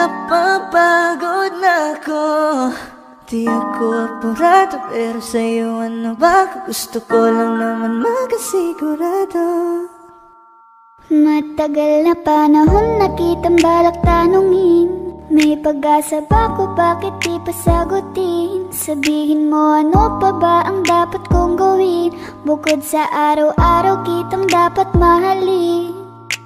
napapagod na ako. Di ako apurado, pero sa'yo ano ba? Gusto ko lang naman makasigurado. Matagal na panahon na kitang balak tanungin. May pag-asa ba ko, bakit di pa sagutin? Sabihin mo ano pa ba ang dapat kong gawin? Bukod sa araw-araw kitang dapat mahalin.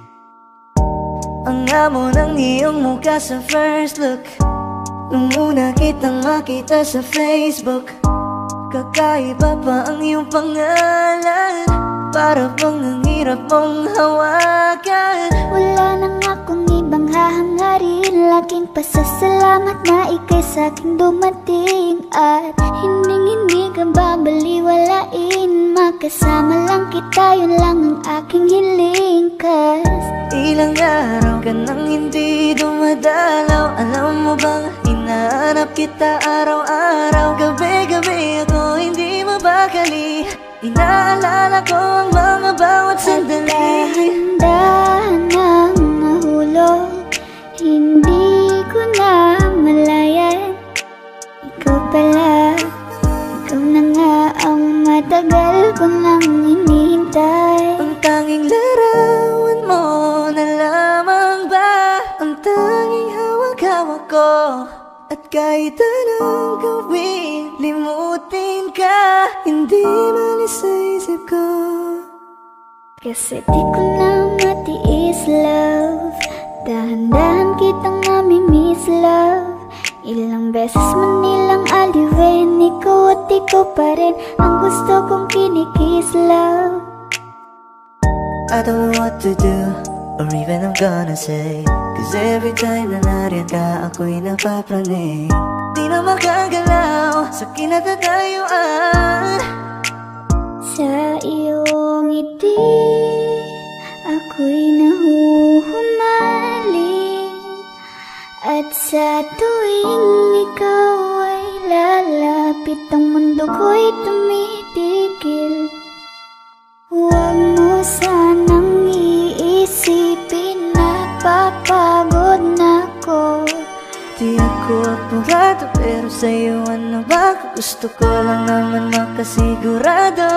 Ang amo ng iyong mukha sa first look, nung una kitang makita sa Facebook. Kakaiba pa ang iyong pangalan, para bang ang hirap mong hawakan. Wala nang akong ibang hahangarin, laking pasasalamat na ika'y sa'king dumating. At hindi ka babaliwalain, makasama lang kita, yun lang ang aking hiling. Ilang araw ka nang hindi dumadalaw, alam mo bang hinahanap kita araw-araw. Gabi-gabi ako hindi mabakali, inaalala ko ang mga bawat sandali. Dahan-dahan nang nahulog, hindi ko na malayan. Ikaw pala, ikaw na nga ang matagal ko nang hinihintay. Ang tanging larawan mo na lamang ba ang tanging hawak-hawak ko. At kahit anong gawin, limutin ka, hindi malis sa isip ko. Kasi di ko na matiis, love. Dahan-dahan kitang nami-miss, love. Ilang beses man nilang aliwin, ikaw at ikaw pa rin ang gusto kong kinikis, love. I don't know what to do, or even I'm gonna say, cause every time na nariyan ka, ako'y napapraning. Di na makagalaw sa kinatatayuan. Sa iyong ngiti, ako'y nahuhumaling. At sa tuwing ikaw ay lalapit, ang mundo ko'y tumitigil. Huwag mo sanang iisipin na papagod na ako. Di ako apurado, pero sa'yo ano ba? Gusto ko lang naman makasigurado.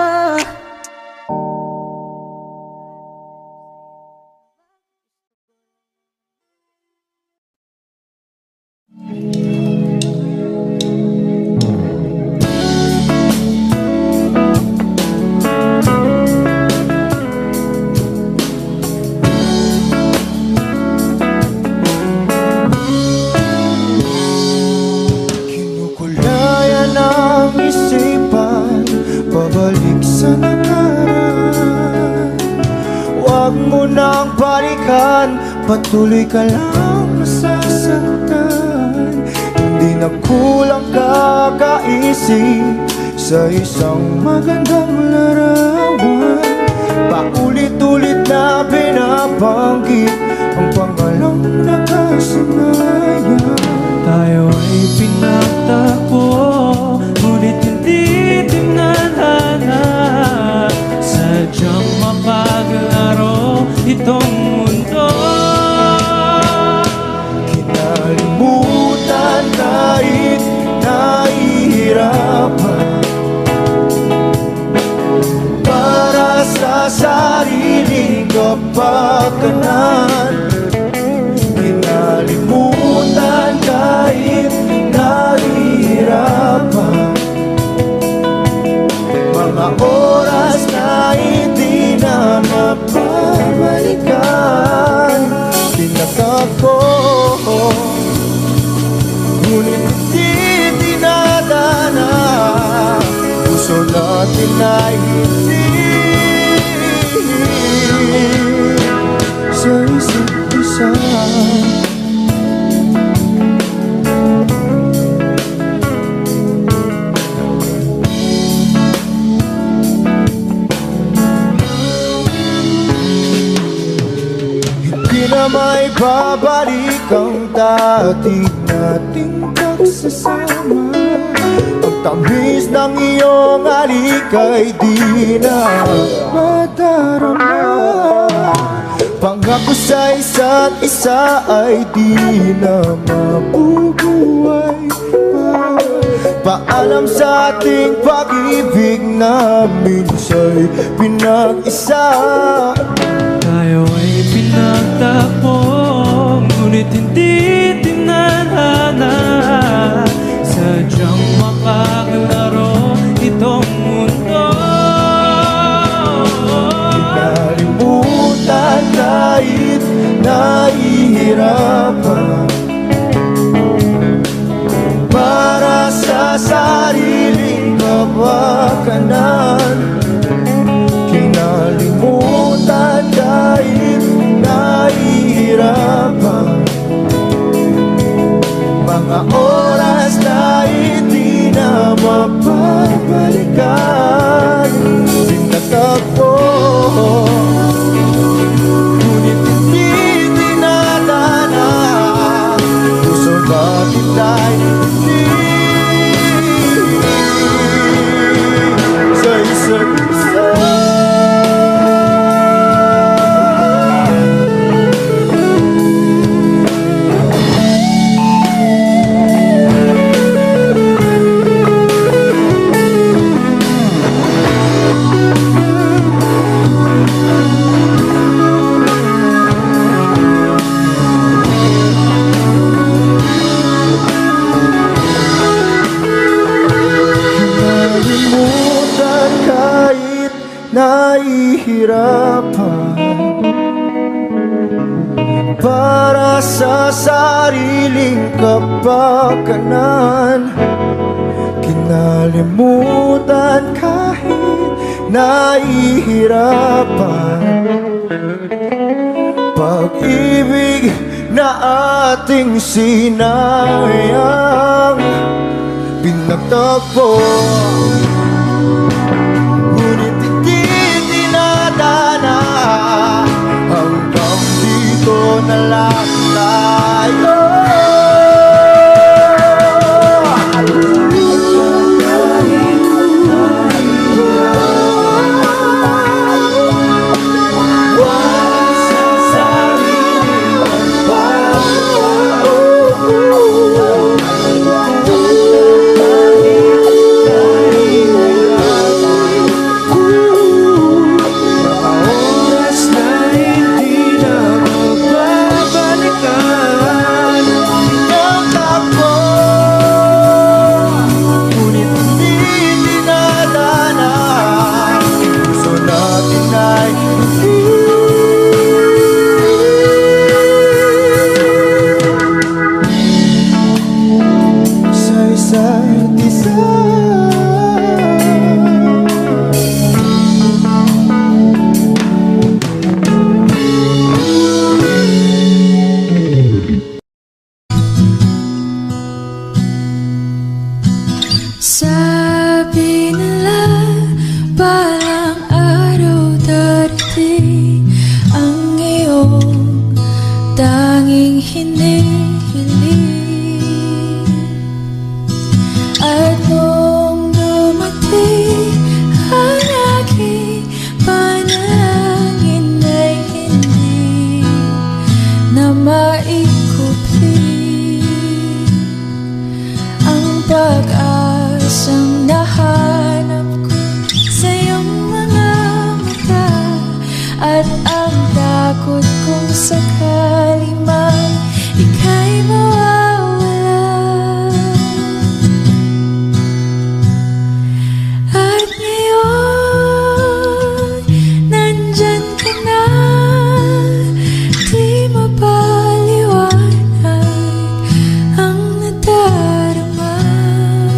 Babalik sa nakaraan, huwag mo nang balikan, patuloy ka lang masasaktan. Hindi na kulang kakaisip sa isang magandang larawan. Paulit-ulit na binabanggit ang pangalang nakasanayan. Tayo ay pinagtagpo, ngunit hindi tinadhana. Sadyang mapaglaro itong mundo. Kinalimutan kahit nahihirapan, para sa sariling kapakanan. Kinalimutan kahit nahihirapan, mga oras na hindi na mapabalikan. Tinatag ko, ngunit hindi tinadana. Puso natin ay hindi sa isa't isa. Na may babalik ang dati nating pagsasama. Ang tamis ng iyong halik ay di na madarama. Pangako sa isa't isa ay di na mabubuhay pa. Paalam sa ating pag-ibig na minsa'y pinag-isa. Tayo ay pinagtapos, ngunit hindi tinadhana. Sadyang makakalaro itong mundo. Kinalimutan kahit nahihirapan para sa sariling kapakanan. Kinalimutan kahit nahihirapan mga oras na hindi na mapabalikan. Pinatagpo, ngunit hindi dinadana. Puso bakit ay hindi sa isa't isa. Nahihirapan para sa sariling kapakanan. Kinalimutan kahit nahihirapan pag-ibig na ating sinayang. Pinagtagpo, hanggang dito na lang tayo. Sabi nila balang araw darating ang iyong tanging hinihiling. At nung dumating ang aking panalangin ay hindi na maikupli ang pag-asang nahanap ko sa iyong mga mata. At ang takot kong sakali man ika'y mawawala. At ngayon, nandyan ka na, di mapaliwanag ang nadarama.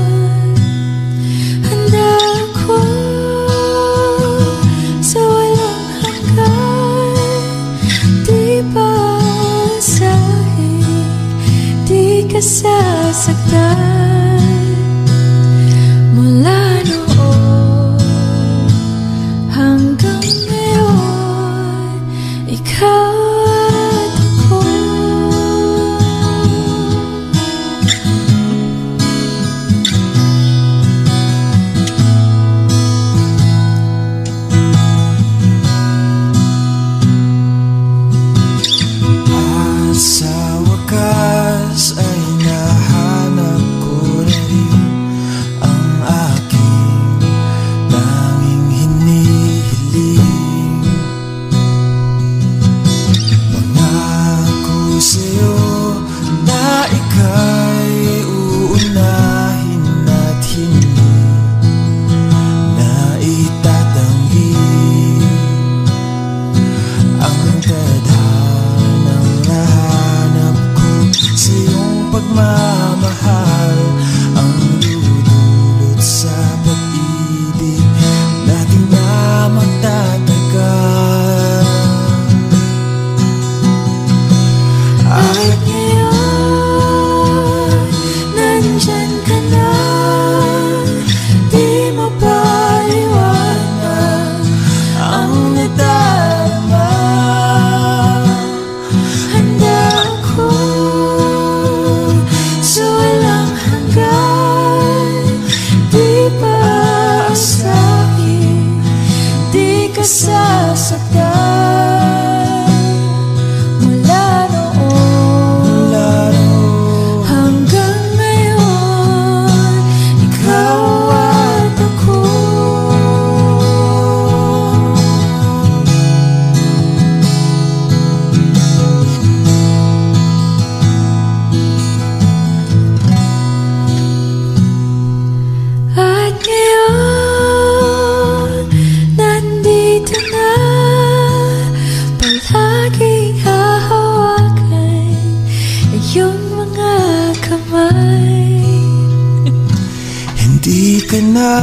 Di ka na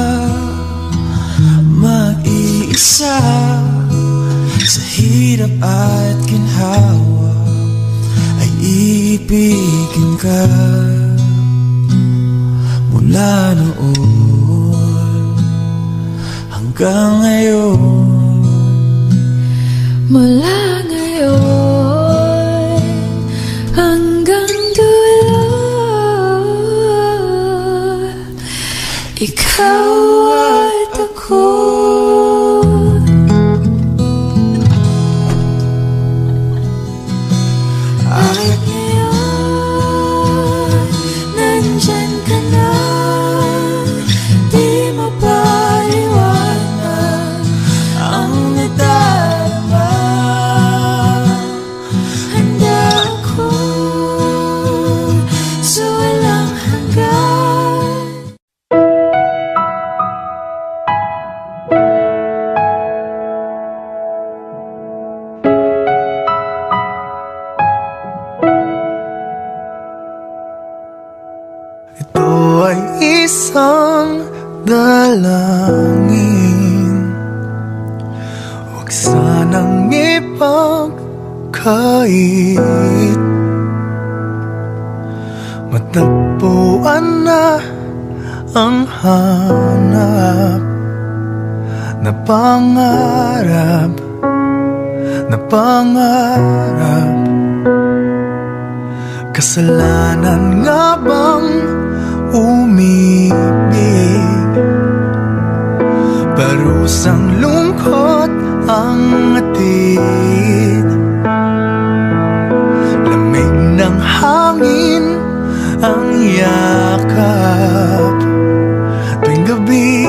mag-iisa sa hirap at ginhawa, ay ibigin ka mula noon hanggang ngayon. Mula ngayon hanggang dulo, ikaw at ako. At ngayon, nandyan ka na, di mapaliwanag ang nadarama. Handa ako sa walang hanggan. Ito ay isang dalangin, huwag sanang ipagkait. Matagpuan na ang hanap na pangarap, na pangarap. Kasalanan nga bang umibig? Parusang lungkot ang atid, lamig ng hangin ang yakap. Tuwing gabi,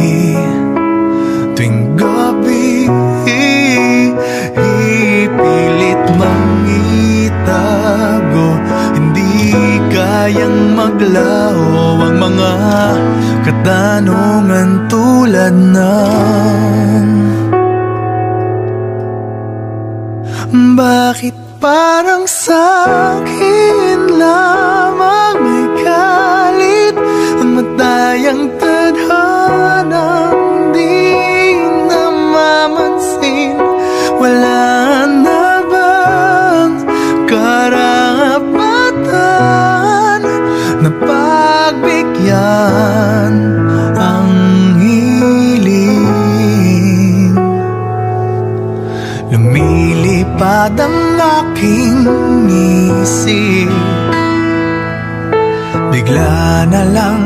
tuwing gabi, ipilit mang itago, hindi kayang maglaho ang mga katanungan tulad ng bakit parang sa'kin lamang may galit ang matayang tadhanang di namamansin? Wala na bang karapatan na pagbigyan ang hiling? Lumilipad ang aking isip, bigla na lang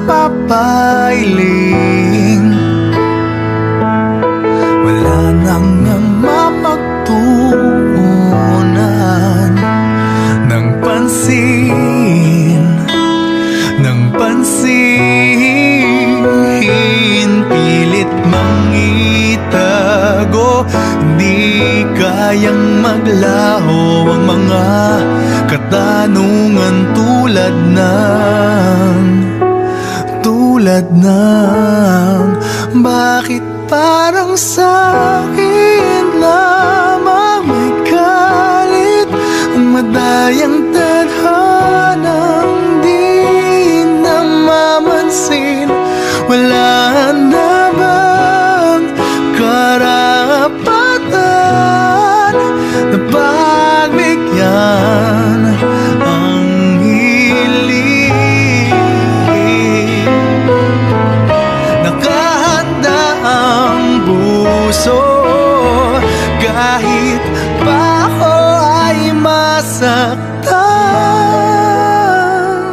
napapailing. Wala nang mapagtuunan ng pansin, ng pansin. Pilit mang itago, di kayang maglaho ang mga katanungan tulad ng bakit parang sa'kin lamang may galit ang madayang tadhanang di namamansin? Wala na bang karapatan na pagbigyan ang hiling? Nakahanda ang puso kahit pa ako ay masaktan.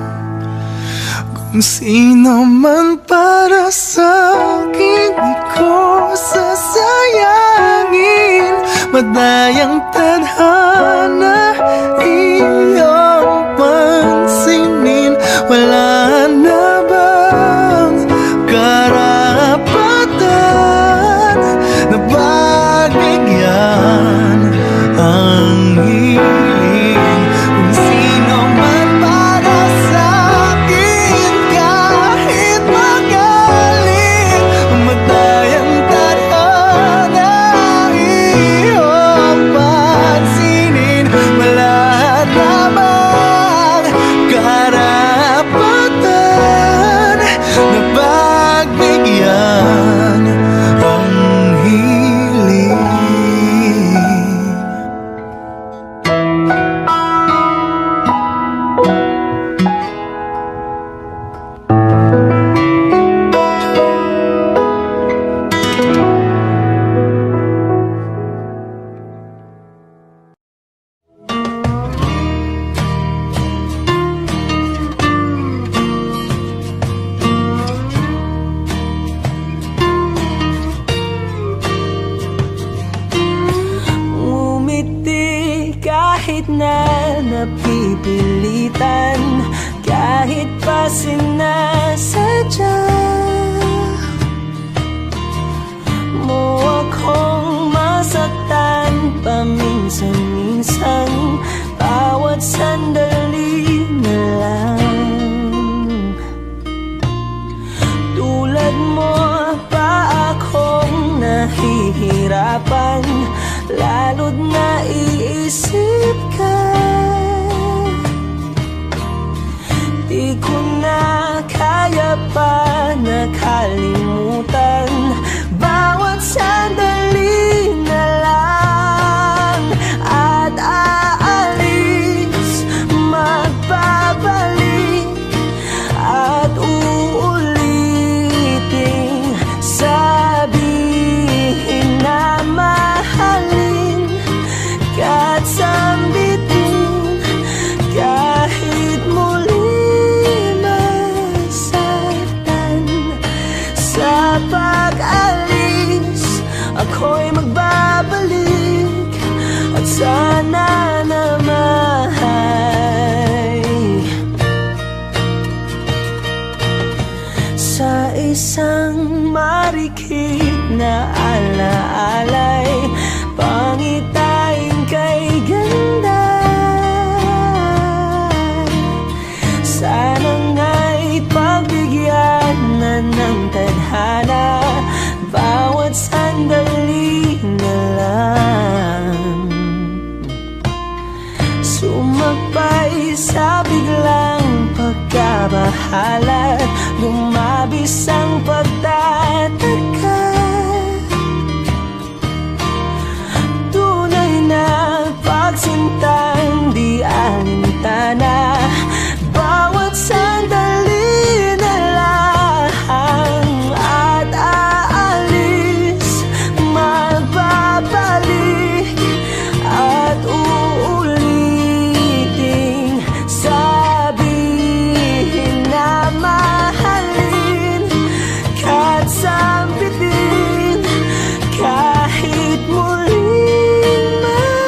Kung sino man para sa'kin, di ko sasayangin. Madayang tadhana iyong pansinin. Wala na bang karapatan na pagbigyan ang hiling? Kung sino man para sa'kin, kahit magaling, madayang tadhana iyong pansinin. Wala sinasadya mo akong masaktan paminsan-minsan, bawat sandali na lang. Tulad mo pa akong nahihirapan, lalo't naiisip ka. Di ko na kaya pa nakalimutan, bawat sandali na lang. At aalis, magbabalik, at uulitin, sabihin na mahalin ka't sambitin, kahit muli masaktan. Sa pag-alis, ako'y magbabalik, at sana naman sa isang marikit na alaalay, pangitain kay ganda. Sana nga'y pagbigyan na ng tadhana, bawat sandali na lang. Sumakbay sa biglang pagkabahala, lumabis ang pagtataka. Tunay na pagsintang di alintana, bawat sandali na lang. At aalis, magbabalik, at uulitin, sabihin na mahalin ka't sambitin, kahit muling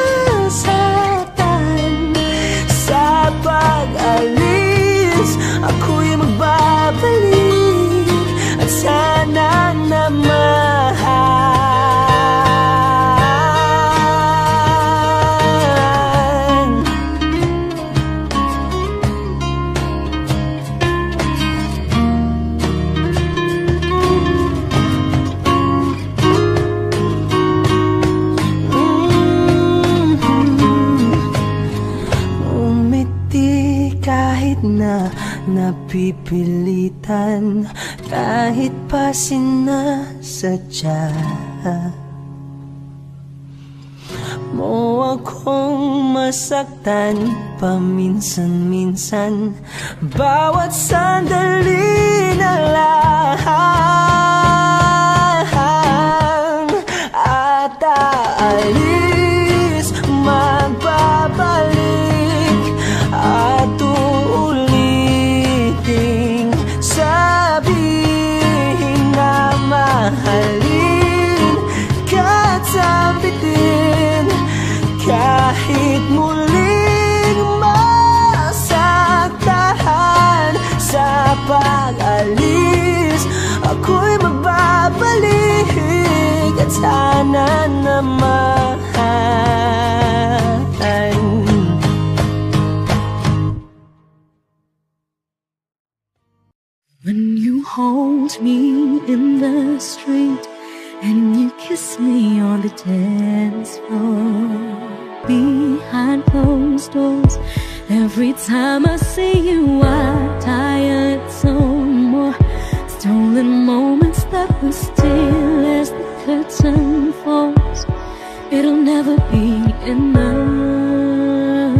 masaktan. Sa pag-alis, ako'y magbabalik, at sana naman umiti kahit na napipilitan, kahit pa sinasadya mo akong masaktan paminsan-minsan, bawat sandali na lang. At aalis, magbabalik, at uulitin, sabihin na mahalin ka't sambitin, kahit muling masaktan. Sa pag-alis, ako'y magbabalik, at sana naman when you hold me in the street and you kiss me on the dance floor, behind closed doors, every time I see you I tire some more. Stolen moments that we steal as the curtain falls, it'll never be enough.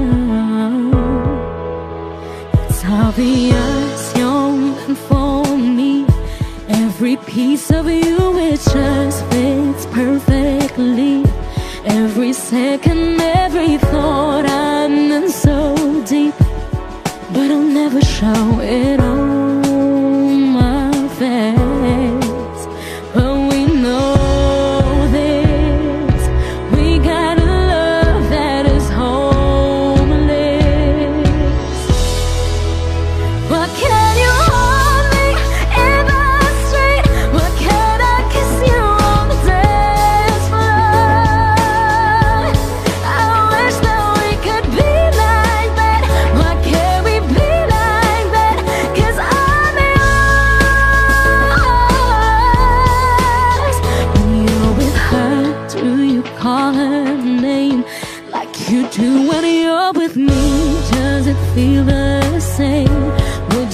It's obvious you're meant for me. Every piece of you, it just fits perfectly. Every second, every thought, I'm in so deep, but I'll never show it on my face. But we know this, we got a love that is homeless. But can you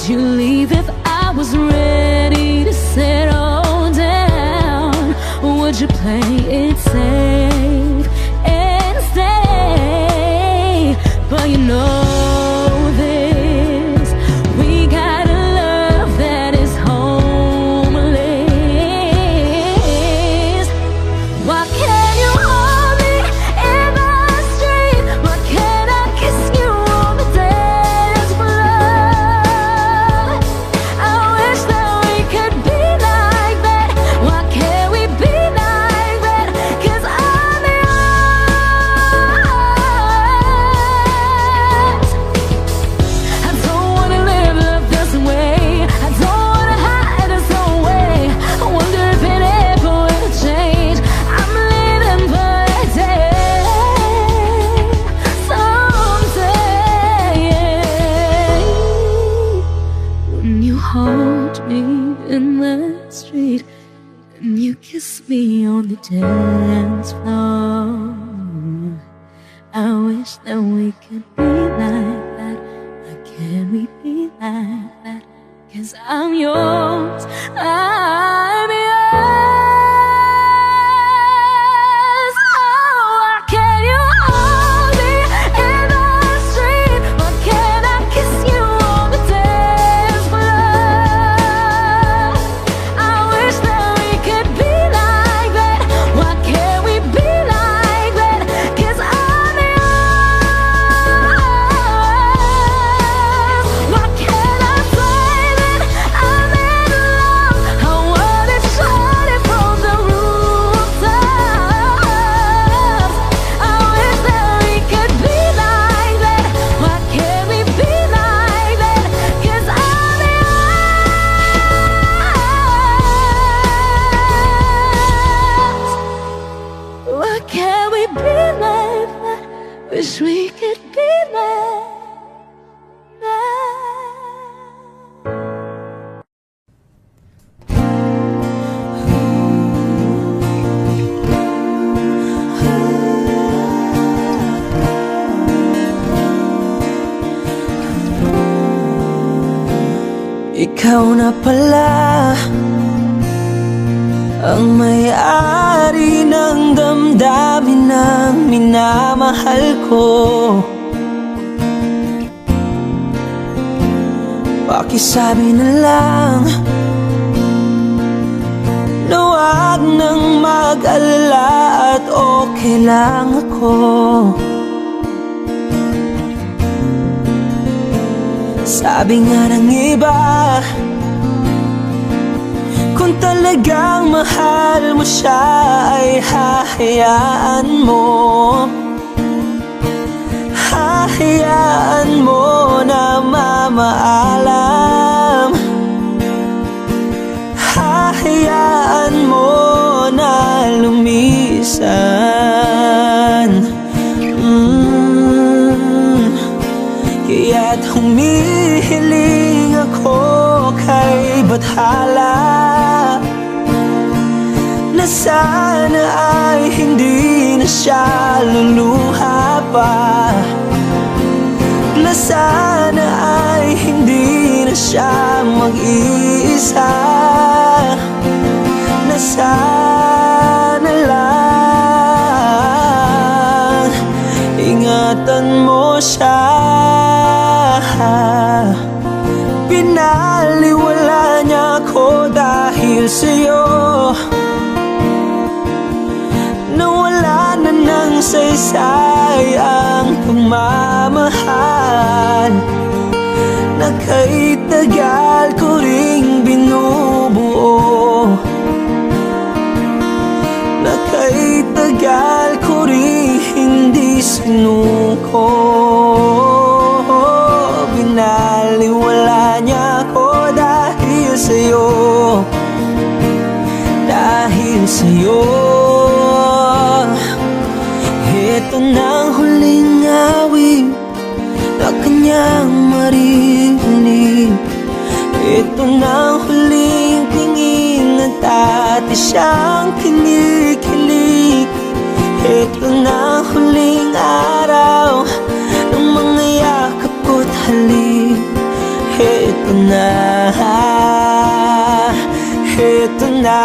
you leave if I was ready to settle down? Would you play it safe and stay? But you know this, we got a love that is homeless. Why can't you hold me in the street? Why can't I kiss you on the dance floor? I wish that we could be like that. Why can't we be like that? 'Cause I'm yours. I don't wanna live this way. I don't wanna hide this away. I wonder if it ever will change. I'm living for a day, someday. When you hold me in the street and you kiss me on the dance floor, I wish that we could be like that. Why can't we be like that? 'Cause I'm yours, I'm yours. Oh, why can't you hold me in the street? Why can't I kiss you on the dance floor? I wish that we could be like that. Why can't we be like that? 'Cause I'm yours. Why can't I say that I'm in love? I wanna shout it from the rooftops. I wish that we could be like that. Why can't we be like that? 'Cause I'm yours. Why can't we be like that? Wish we could be like that. Ikaw na pala ang may-ari ng damdamin ng minamahal ko. Pakisabi na lang na wag nang mag-alala at okay lang ako. Sabi nga ng iba, kung talagang mahal mo siya ay hahayaan mo. Hahayaan mo na mamaalam. Hahayaan mo na lumisan. Kaya't humihiling ako kay Bathala na sana ay hindi na siya luluha pa, na sana ay hindi na siya mag-iisa, na sana lang ingatan mo siya. Pinaliwala niya ako dahil sa'yo, nawala na ng saysay ang pagmamahal na kay tagal ko ring binubuo, na kay tagal ko ring hindi sinuko. Binaliwala niya ako dahil sa'yo, dahil sa'yo. Ito na ang huling awit na kanyang marinig. Ito na ang huling tingin at dati siyang kinikilig. Ito na ang huling araw ng mga yakap ko't halik. Ito na na, heto na.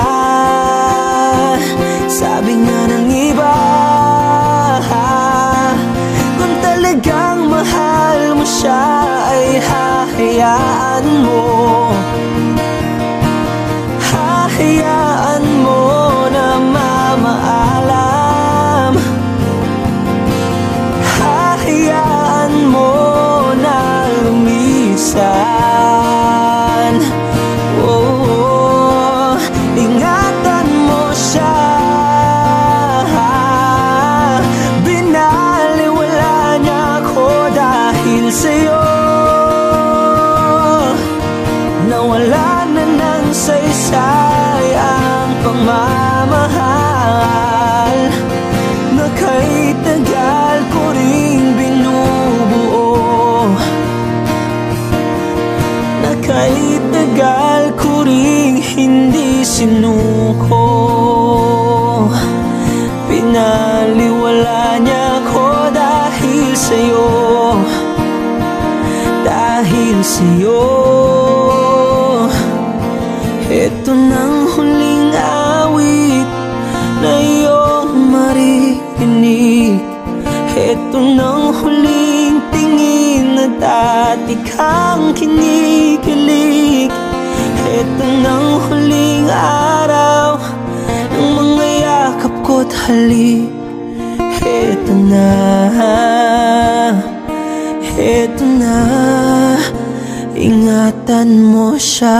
Sabi nga ng iba, kung talagang mahal mo siya ay hahayaan mo. Hahayaan mo na mamaalam. Hahayaan mo na lumisan. Oh, ingatan mo siya. Binaliwala niya ako dahil sa'yo. Nawala na ng saysay ang pagmamahal na kay tagal ko ring binubuo, na kay tagal ko ring hindi sinuko. Pinaliwala niya ko dahil sa'yo, dahil sa'yo. Ito nang huling awit na iyong maririnig. Ito nang huling tingin na dati kang kinikilig. Ito nang huling araw ng mga yakap ko't halik. Ito na, ito na, ingatan mo siya.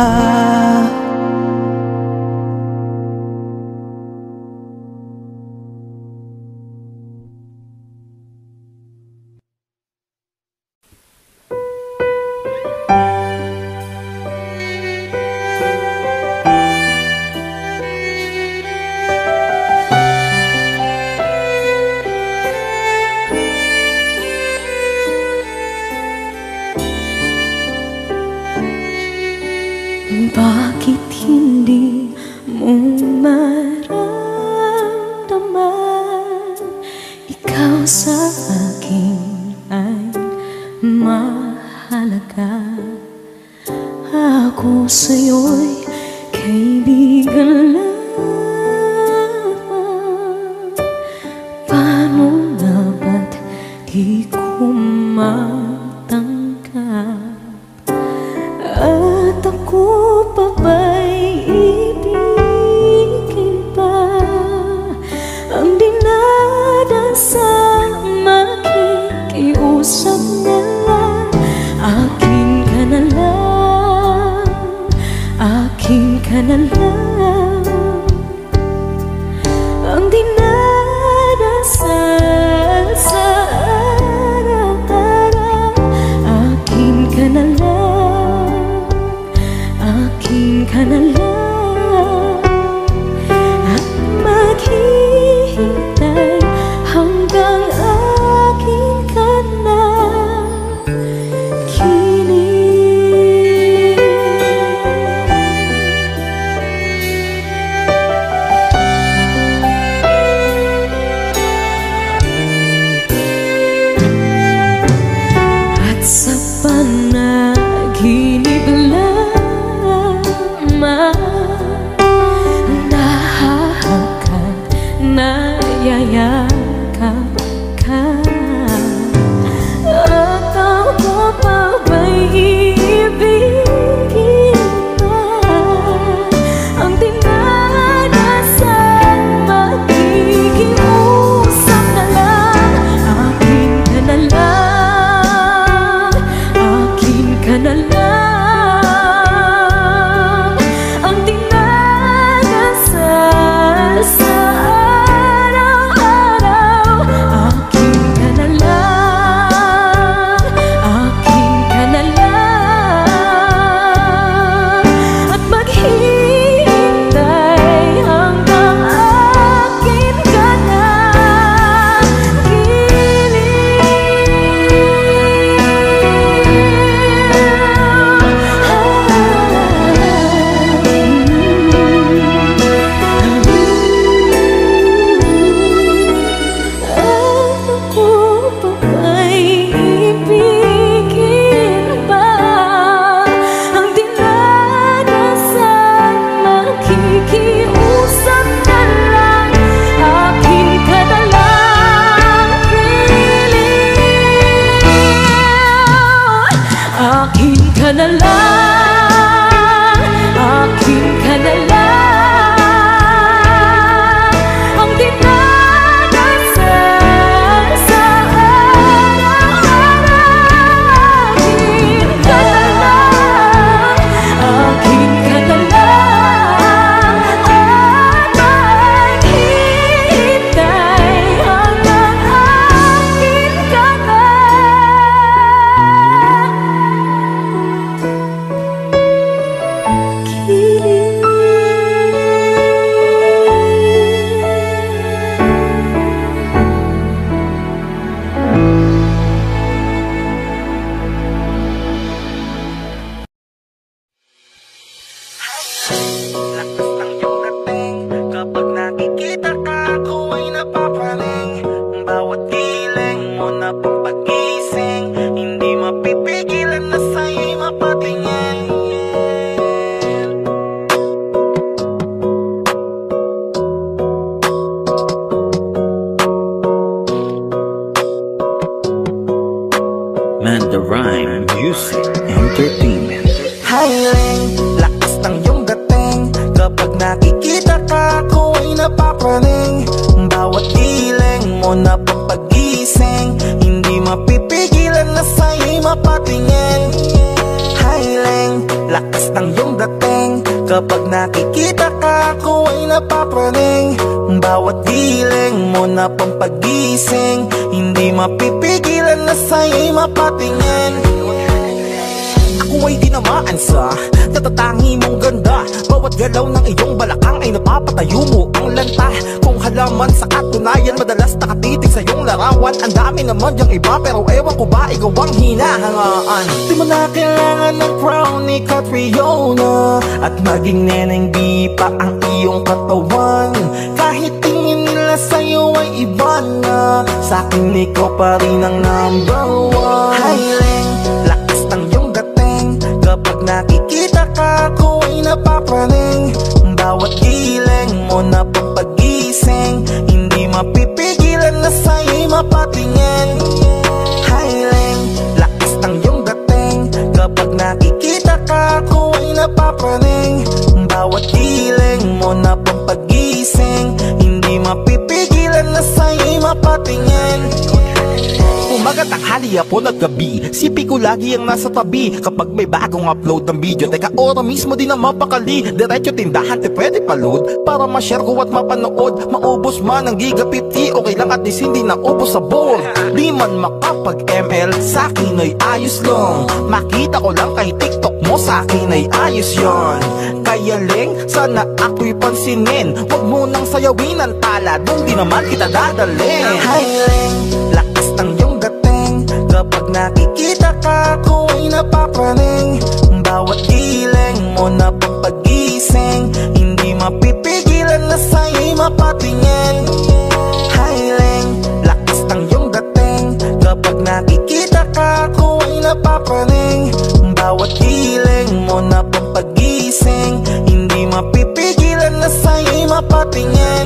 Bakit hindi mo maramdaman ikaw sa akin ay mahalaga? Ako sa'yo'y kaibigan lamang. Paano nga ba't di ko matanggap? At ako pa ba'y ibigin pa? Ang dinadasang makikiusap na lang. Akin ka na lang, akin ka na lang. Ang dinadasal sa araw-araw. Akin ka na lang, akin ka na lang. At maghihintay hanggang akin ka na kinig. At sa panaginip lamang Lakas ng iyong dating, kapag nakikita ka ako ay napapaling. Bawat giling mo na pang pag-gising, hindi mapipigilan na sa'yo'y mapatingin. Man, the rhyme, music, entertainment. Hiling, lakas ng iyong dating, kapag nakikita ka ako ay napapraning. Bawat giling mo na pang pag-gising, hindi mapipigilan na sa'yo'y mapatingin. Hiling, lakas ng iyong dating, kapag nakikita ka ako ay napapraning. Bawat giling mo na pang pag-gising, hindi mapipigilan na sa'yo'y mapatingin. Ako ay tinamaan sa natatangi mong ganda. Bawat galaw ng iyong balakang ay napapatayo mo ang lanta. Kung halaman sa katunayan, madalas nakatitig sa iyong larawan. Ang dami naman diyang iba, pero ewan ko ba ikaw ang hinahangaan. Di mo na kailangan ng crown ni Catriona, at maging neneng di pa ang iyong katawan. Kahit tingin nila sa'yo ay iba na, sa'kin ikaw pa rin ang number one. Hiling, lakas ng iyong dating, kapag nakikita ka ako ay napapraning. Bawat giling mo na pang pag-gising, hindi mapipigilan na sa'yo'y mapatingin. Hiling, lakas ng iyong dating, kapag nakikita ka ako ay napapraning. Bawat giling mo na pang pag-gising, hindi mapipigilan na sa'yo'y mapatingin. Umaga, tanghali, hapon at gabi, sipi ko lagi ang nasa tabi. Kapag may bagong upload ng video, teka ora mismo din ang mapakali. Diretso tindahan, te pwede pa-load, para ma-share ko at mapanood. Maubos man ang giga 50, okay lang at least hindi na ubos sa board. Di man makapag-ML, sa'kin ay ayos lang. Makita ko lang kay TikTok mo, sa'kin ay ayos yon. Kaya ling, sana ako'y pansinin, wag mo nang sayawin ang tala, dun di naman kita dadalhin. Hiling, lakas ng iyong dating, kapag nakikita ka ako ay napapraning. Bawat giling mo na pang pag-gising, hindi mapipigilan na sa'yo'y mapatingin. Hiling, lakas ng iyong dating, kapag nakikita ka ako ay napapraning. Bawat giling mo na pang pag-gising, hindi mapipigilan na sa'yo'y mapatingin.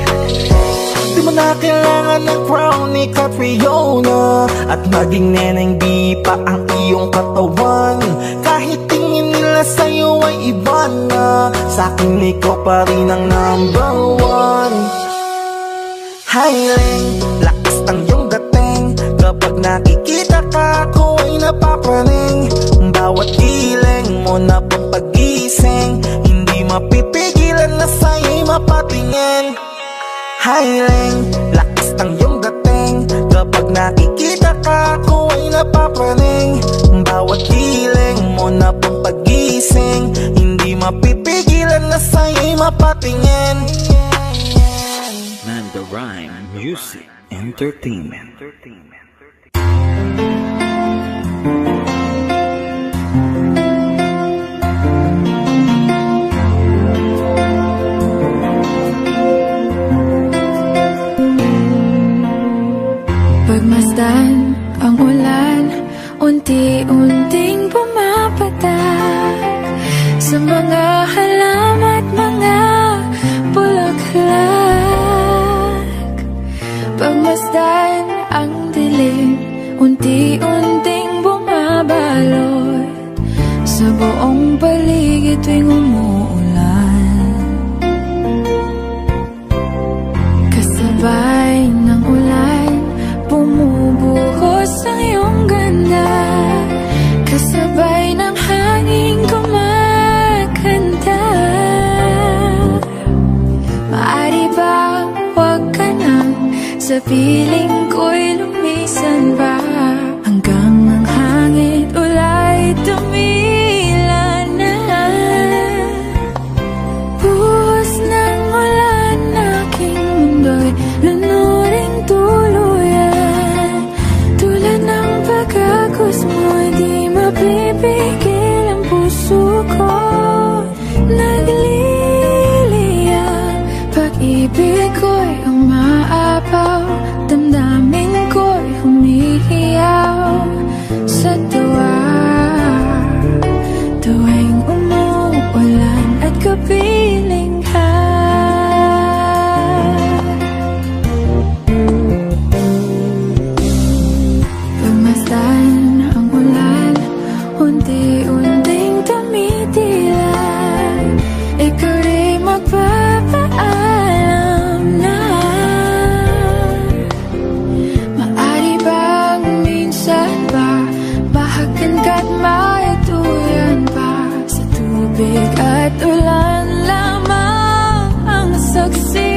Di mo na kailangan ng crown ni Catriona, at maging neneng di pa ang iyong katawan. Kahit tingin nila sa'yo ay iba na, sa'kin ikaw pa rin ang number one. Hiling, lakas ng iyong dating, kapag nakikita ka ako ay napapraning. Bawat giling mo na pang pag-gising, hindi mapipigilan na sa'yo'y mapatingin. Hiling, lakas ng iyong dating, kapag nakikita ka ako ay napapraning. Bawat giling mo na pang pag-gising, hindi mapipigilan na sa'yo'y mapatingin. Man, the rhyme, music, entertainment. Pagmasdan ang ulan, unti-unting pumapatak sa mga halaman at mga bulaklak. Pagmasdan ang dilim, unti-unting bumabalot sa buong paligid tuwing umuulan. Kasabay ng ulan, bumubuhos ang iyong ganda, kasabay ng hangin kumakanta. Maaari ba wag ka nang sa piling ko'y lumisan pa, hanggang ang hangin ulay tumila na. Buhos ng ulan, aking mundo'y lunuring tuluyan. Tulad ng pagkagos mo, di mapipigil ang puso ko. at ulan lamang ang saksi.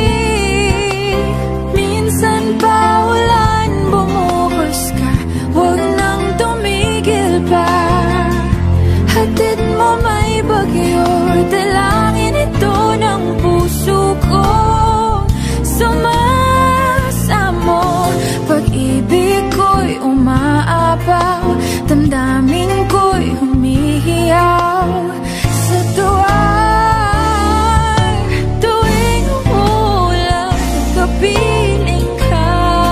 Minsan pa ulan, bumuhos ka, huwag nang tumigil pa. Hatid mo may bagyo, dalangin ito ng puso ko. Sumasamo, pag-ibig ko'y umaapaw, damdamin ko'y humihiyaw. Sa tuwing umulan, kapiling ka.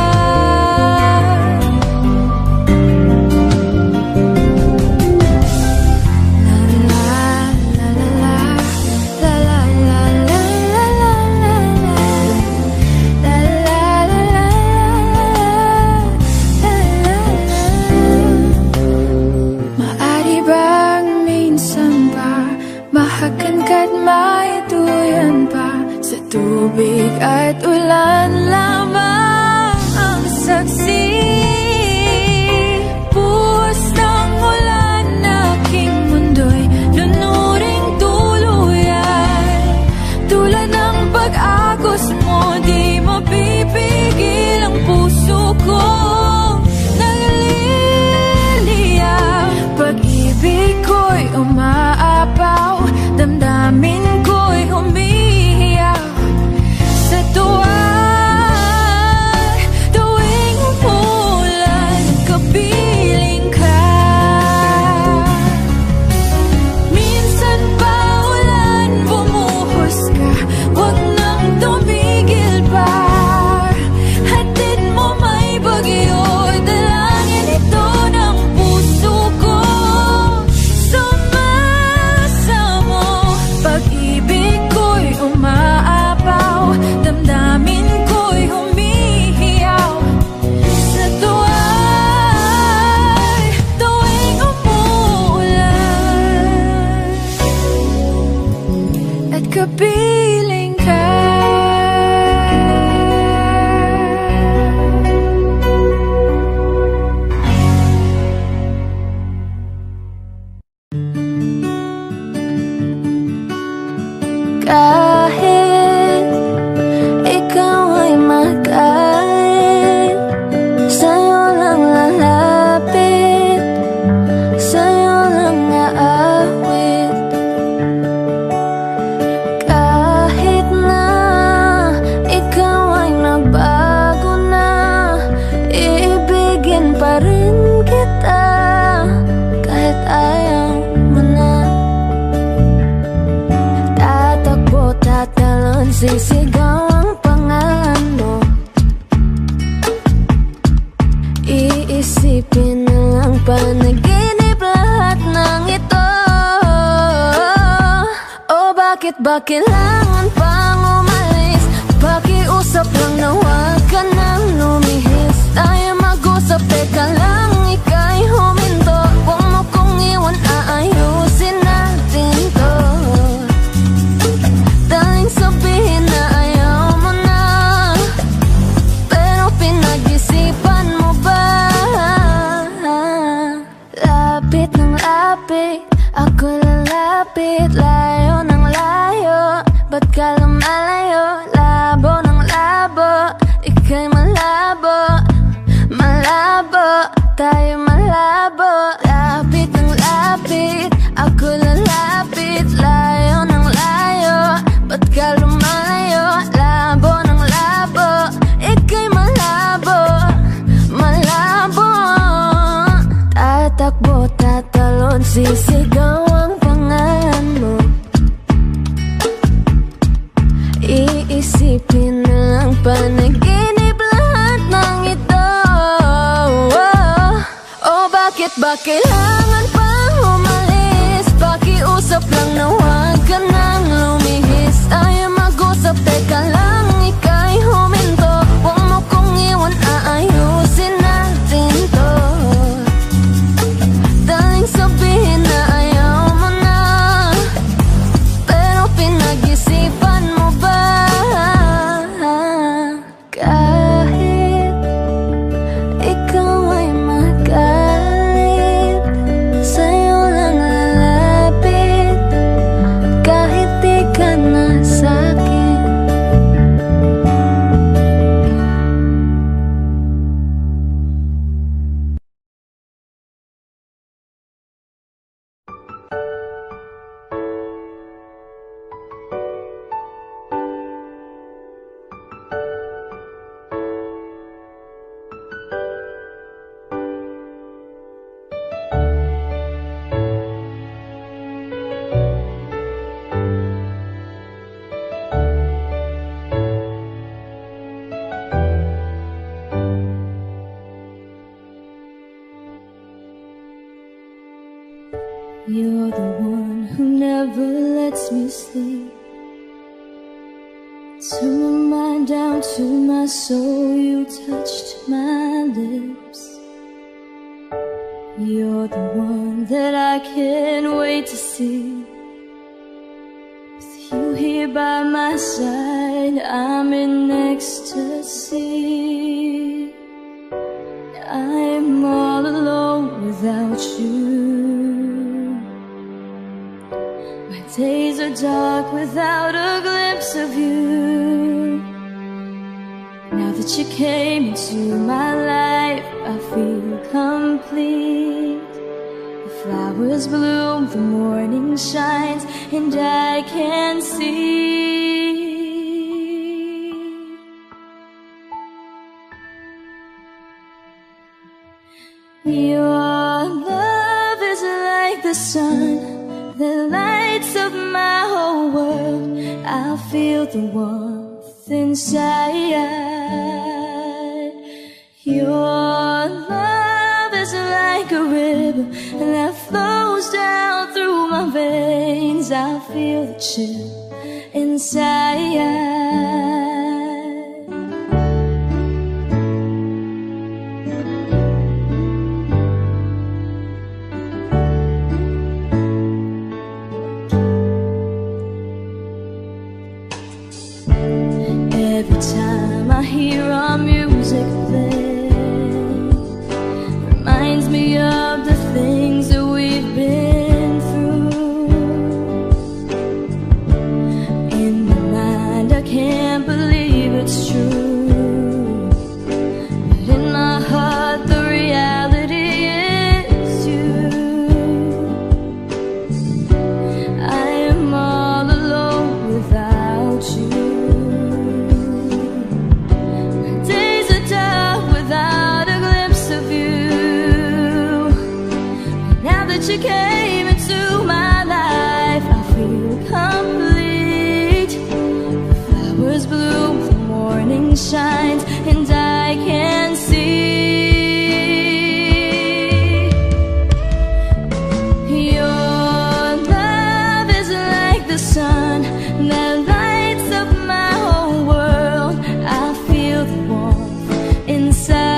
Maari bang minsan ba mahakan ka't maituyan pa? Sa tubig at ulan lamang ang saksi. Buhos ng ulan, aking mundo'y lunuring tuluyan. Tulad ng pag-agos mo, di mapipigil ang puso ko. Pag-ibig ko'y umaapaw, damdamin ko'y humihiyaw. Sa tuwing umulan, kapiling ka. Minsan pa ulan, bumuhos ka, huwag nang tumigil pa. Hatid mo may bagyo, dalangin ito ng puso ko. Pag-ibig ko'y umaapaw, damdamin ko'y humihiyaw. Sa tuwing umuulan at kapiling ka. Kahit ikaw ay magalit, sa'yo lang lalapit, sa'yo lang aawit. Kahit na ikaw ay nagbago na, iibigin pa rin kita kahit ayaw mo na. Tatalon, sisigaw ang pangalan mo, iisipin na lang panaginip lahat ng ito. Oh, bakit ba kailangan pang umalis? Pakiusap lang na huwag ka nang lumihis. Tayo mag-usap, teka lang, ika'y huminto. Huwag mo kong iwan, aayusin natin to. Sabihin na ayaw mo na, pero pinag-isipan mo ba? Lapit ng lapit, ako lalapit. Layo ng layo, ba't ka lumalayo? Labo ng labo, ika'y malabo. Malabo, tayo malabo. Lapit ng lapit, ako lalapit. Layo ng layo, ba't ka lumalayo? Labo ng labo, ika'y malabo. Malabo, tatakbo, tatalon, sisigaw ang pangalan mo, iisipin na lang panaginip lahat ng ito. Oh, bakit ba kailangan pang umalis? Pakiusap lang na huwag ka nang lumihis. Tayo mag-usap, teka lang, ika'y huminto. Huwag mo kong iwan, aayusin natin to. Daling sabihin na ayaw mo na, pero pinag-isipan mo ba? Kahit ikaw ay magalit, sa'yo lang lalapit, lets me sleep. Turn my mind down to my soul, you touched my lips. You're the one that I can't wait to see. With you here by my side, I'm in ecstasy. I'm all alone without you. My days are dark without a glimpse of you. Now that you came into my life, I feel complete. The flowers bloom, the morning shines, and I can see. Your love is like the sun that lights up my whole world. I feel the warmth inside. Your love is like a river that flows down through my veins. I feel the chill inside. Every time I hear our music play, reminds me of the things that we've been through. In my mind I can't believe it's true, but in my heart the reality is you. I am all alone without you. You came into my life, I feel complete. The flowers bloom, the morning shines, and I can see. Your love is like the sun that lights up my whole world. I feel the warmth inside.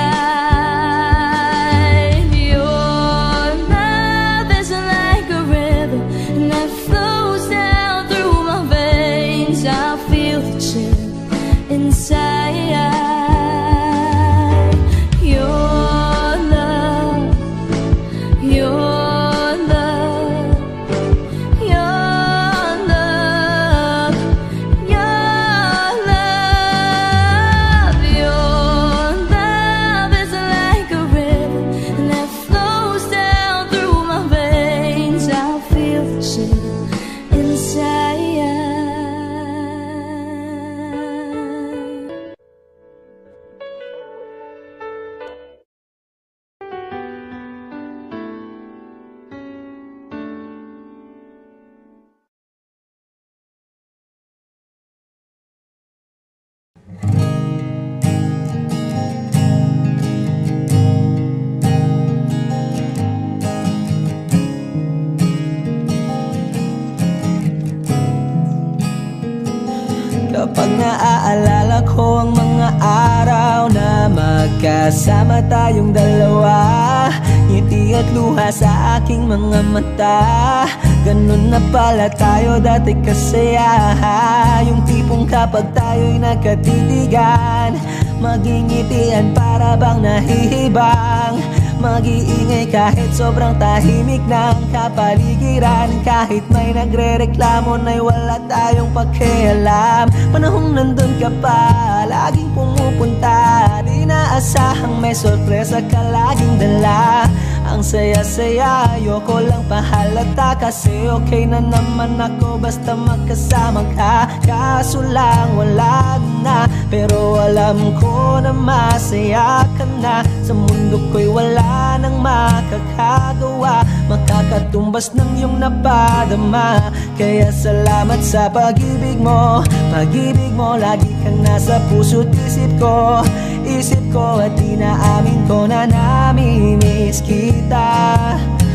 Kapag naaalala ko ang mga araw na magkasama tayong dalawa, ngiti at luha sa aking mga mata. Ganun na pala tayo dati kasaya. Yung tipong kapag tayo'y nagkatitigan, magingitian para bang nahihibang. Mag-iingay kahit sobrang tahimik ng kapaligiran. Kahit may nagre-reklamo na'y wala tayong pakialam. Panahong nandun ka pa, laging pumupunta. Di naasahang may sorpresa ka laging dala. Ang saya-saya, ayoko lang pahalata. Kasi okay na naman ako basta magkasama ka. Kaso lang wala na, pero alam ko na masaya ka na. Sa mundo ko'y wala nang makakagawa, makakatumbas ng iyong napadama. Kaya salamat sa pag-ibig mo. Pag-ibig mo, lagi kang nasa puso't isip ko. Isip ko at inaamin ko na namimiss kita.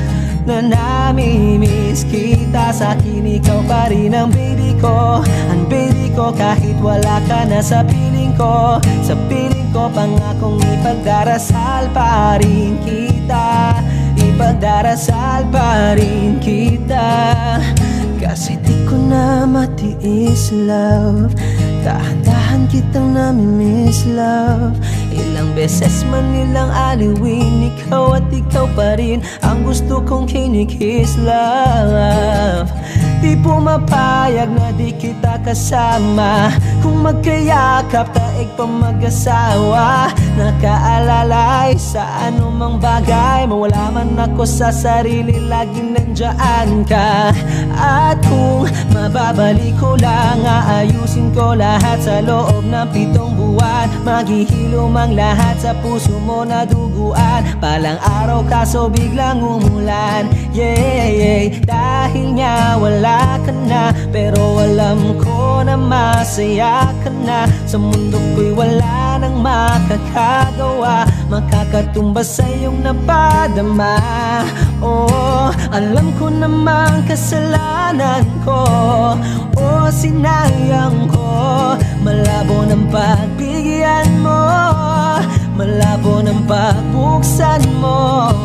na namimiss kita. Sa'kin ikaw pa rin ang baby ko, ang baby ko. Kahit wala ka na sa piling ko, sa piling ko, pangakong ipagdarasal pa rin kita, ipagdarasal pa rin kita. Kasi di ko na matiis, love, dahan-dahan kitang namimiss, love. Ilang beses man nilang aliwin, ikaw at ikaw pa rin ang gusto kong kinikiss, love. Di pumapayag na di kita kasama, kung magkayakap taig pa mag-asawa. Nakaalalay sa anumang bagay, mawala man ako sa sarili, laging nandiyan ka. At kung mababalik ko lang, aayusin ko lahat sa loob ng 7 buwan. Maghihilom ang lahat sa puso mo na duguan. Palang araw kaso biglang umulan, yeah, yeah. Dahil nga wala ka na, pero alam ko na masaya ka na. Sa mundo ko'y wala nang makakagawa, makakatumbas sa iyong napadama. Oh, alam ko namang kasalanan ko, oh, sinayang ko. Malabo ng pagbigyan mo, malabo ng pagbuksan mo.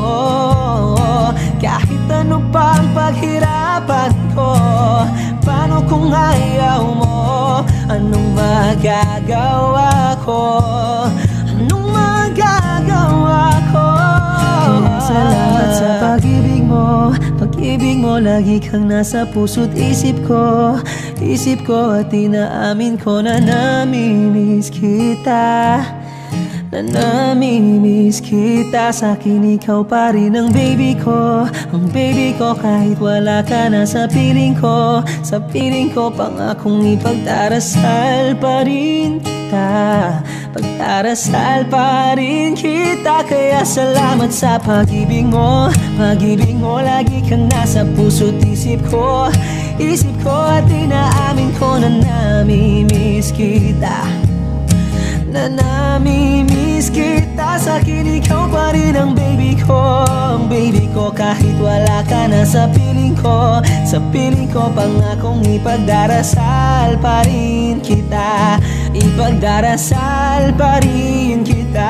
Kahit ano pa ang paghirapan ko, paano kung ayaw mo? Anong magagawa ko? Anong magagawa ko? Kaya salamat sa pag-ibig mo, pag-ibig mo. Lagi kang nasa puso't isip ko, isip ko. At inaamin ko na namimiss kita, na namimiss kita. Sa'kin ikaw pa rin ang baby ko, ang baby ko. Kahit wala ka na sa piling ko, sa piling ko, pangakong ipagdarasal pa rin kita, pagdarasal pa rin kita. Kaya salamat sa pag-ibig mo, pag-ibig mo. Lagi kang nasa puso't isip ko, isip ko. At inaamin ko na namimiss kita, na namimiss kita. Sa'kin ikaw pa rin ang baby ko, ang baby ko. Kahit wala ka na sa piling ko, sa piling ko, pangakong ipagdarasal pa rin kita, ipagdarasal pa rin kita.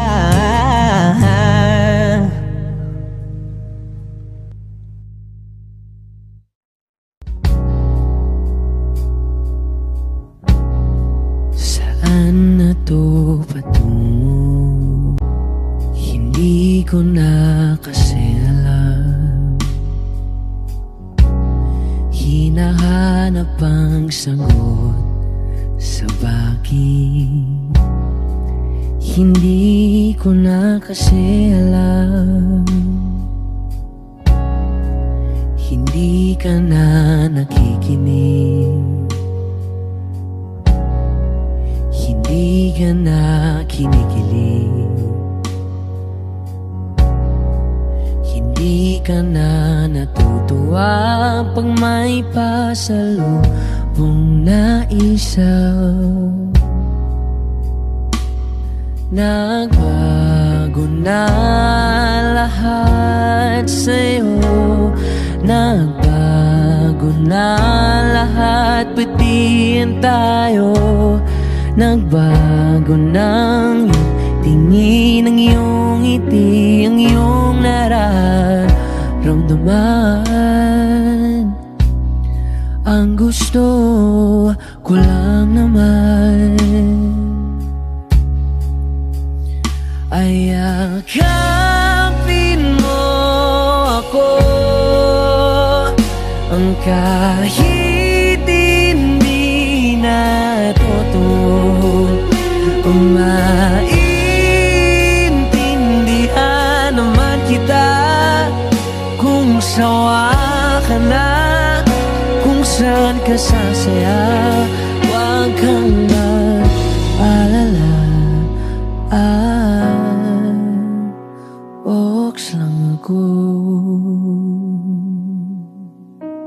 Saan na to patungo? Hindi ko na kasi alam. Hinahanap ang sagot sa bagay, hindi ko na kasi alam. Hindi ka na nakikinig, hindi ka na kinikilig, hindi ka na natutuwa pag may pasalubong na isaw. Nagbago na lahat sa'yo, nagbago na lahat, pati yan tayo. Nagbago ng iyong tingin, ang iyong ngiti, ang iyong nararamdaman. Ang gusto ko lang naman ay yakapin mo ako, ang kahit hindi na totoo. Maintindihan naman kita kung sawa ka na, kung saan ka sasaya. Huwag kang mag-alala, oks lang ako.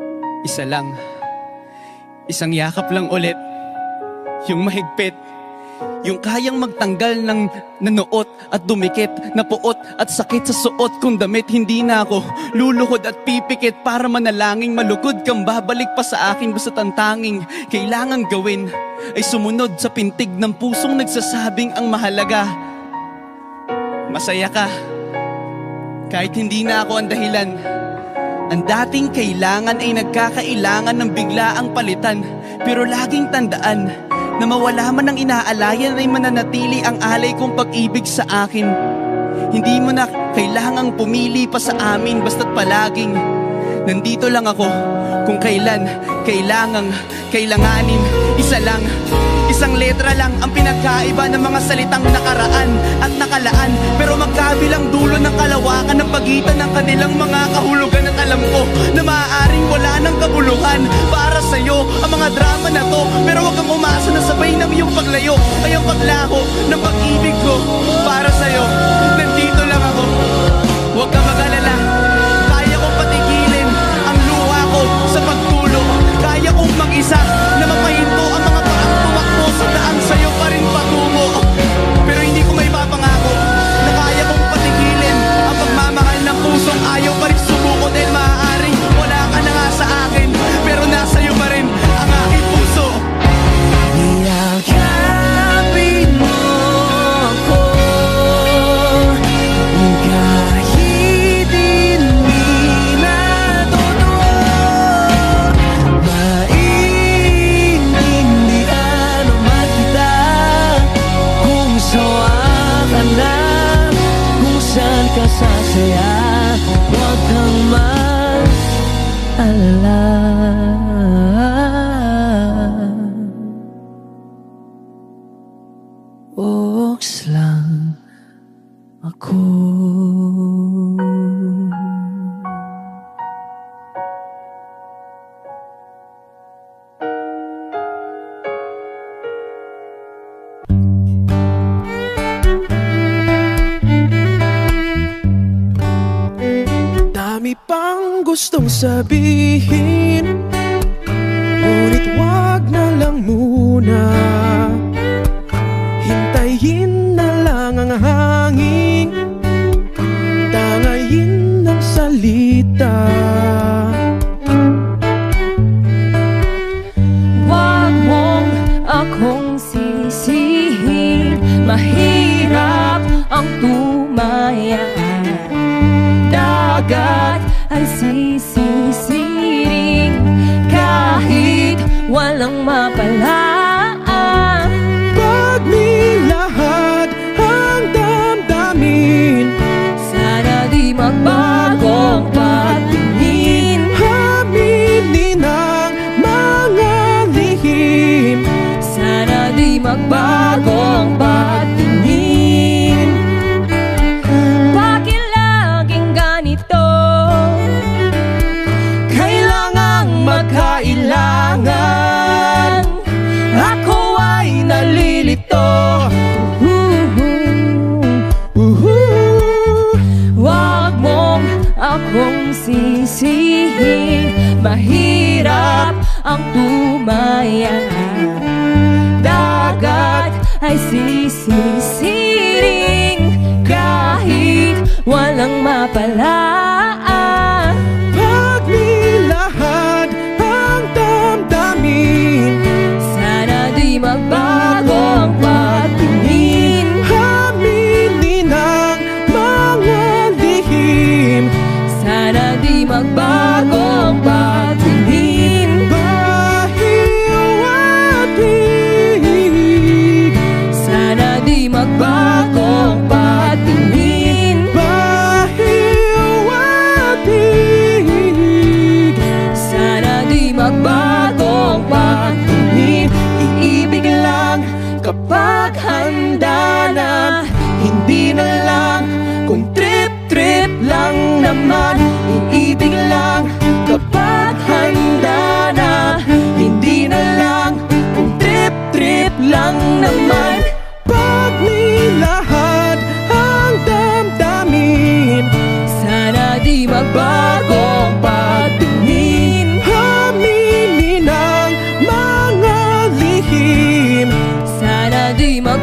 Isa lang, isang yakap lang ulit, yung mahigpit, Yung kayang magtanggal ng nanuot at dumikit, na puot at sakit sa suot kong damit. Hindi na ako luluhod at pipikit para manalangin malugod kang babalik pa sa akin. Basta't ang tanging kailangang gawin ay sumunod sa pintig ng pusong nagsasabing ang mahalaga masaya ka. Kahit hindi na ako ang dahilan, ang dating kailangan ay nagkakailangan ng biglaang palitan. Pero laging tandaan na mawala man ang inaalayan ay mananatili ang alay kong pag-ibig sa akin. Hindi mo na kailangang pumili pa sa amin, basta't palaging nandito lang ako kung kailan kailanganin. Isa lang, isang letra lang ang pinagkaiba ng mga salitang nakaraan at nakalaan. Pero magkabilang dulo ng kalawakan ng pagitan ng kanilang mga kahulugan. At alam ko na maaaring wala ng kabuluhan para sa'yo ang mga drama na to. Pero wag kang umasa na sabay ng iyong paglayo ay ang paglaho ng pag-ibig ko para sa'yo. Nandito lang ako, huwag kang mag-alala. Kaya kong patigilin ang luha ko sa pagtulo. Kaya kong mag-isa na mapahinto ang mga paang tumakbo sa daan sa'yo pa rin patungo. Pero hindi ko may papangako na kaya kong patigilin ang pagmamahal ng pusong ayaw pa rin sumuko. Dahil maaaring wala ka na nga sa akin, pero nasa'yo pa rin ang aking puso. Yakapin mo ako kahit hindi na totoo. Maintindihan naman kita kung sawa ka na, kung saan ka sasaya. Huwag kang mag-alala. Oks lang ako. Dami pang gustong sabihin, ngunit wag na lang muna. Hintayin na lang ang hangin, tangayin ng salita. Wag mong akong sisihin, mahirap ang tumaya. Dagat ay sisisiring kahit walang mapalaan. Pag nilahad ang damdamin, sana di magbagong patingin. aminin ang mga lihim, Sana di magbagong patingin. Bakit laging ganito? kailangang magkailangan. Ako ay nalilito. Wag mong akong sisihin, mahirap ang tumaya. Dagat ay sisisiring kahit walang mapalaan. Pag nilahad ang damdamin, Sana di magbago ang patingin. aminin ang mga lihim, Sana di magbago ang patingin. bahiwatig. Sana di magbago ang patingin. Bahiwatig. Sana di magbago ang patingin. Iibig lang kapag handa na, hindi na lang kung trip-trip lang naman. Iibig lang kapag handa na, hindi na lang kung trip-trip lang naman. Pag nilahad ang damdamin, Sana di magbago ang patingin. aminin ang mga lihim, Sana di magbago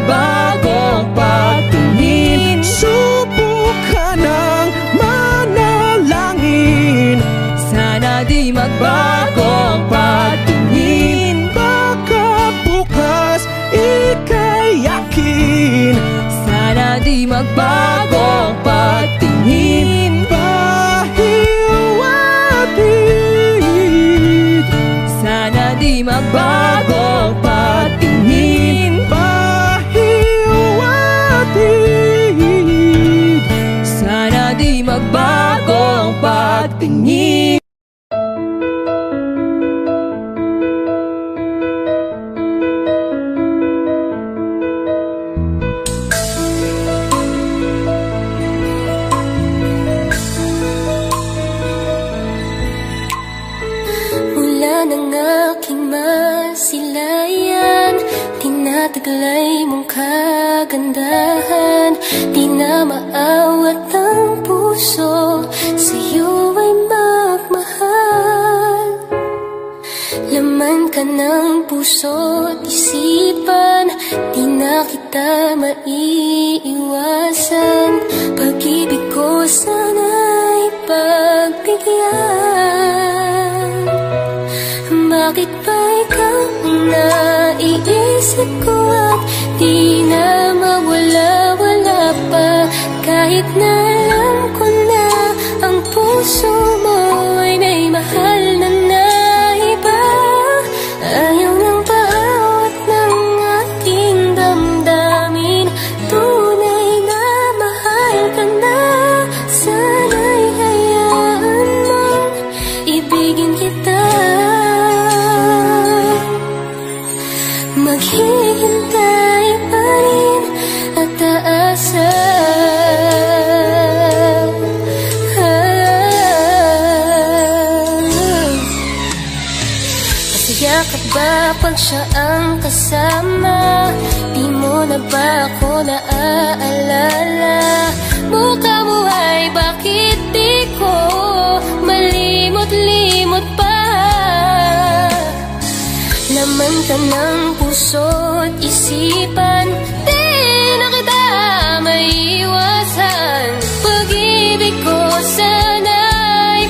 magbago pagtingin. Pahiwatig, sana di magbago pagtingin. Pahiwatig, sana di magbago pagtingin. Tinataglay mong kagandahan, di na maawat ang puso, sa'yo ay magmahal. Laman ka ng puso't isipan, di na kita maiiwasan. Pag-ibig ko sana'y pagbigyan. Bakit ba ikaw ang naiisip ko at di na mawala-wala pa? Kahit na alam ko na ang puso mo ay may mahal na iba. Ayaw nang paawat ng aking damdamin, tunay na mahal ka na. Sana'y hayaan mong ibigin kita. Maghihintay pa rin at aasa. Masaya ka ba pag siya ang kasama? Di mo na ba ako naaalala? Mukha mo ay bakit di ko malimot-limot pa? Laman ka ng puso't isipan, di na kita maiiwasan. Pag-ibig ko sana'y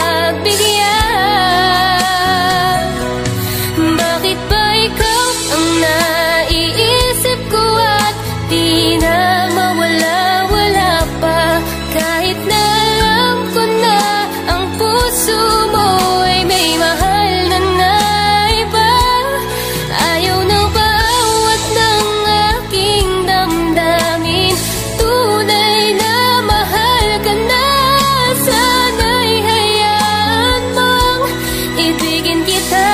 pagbigyan. Bakit ba ikaw ang naiisip ko at di na mawala-wala pa? Kahit na alam ko na ang puso mo ay may mahal na iba. Ayaw na baawat ng aking damdamin, tunay na mahal ka na. Sana'y hayaan mong ibigin kita.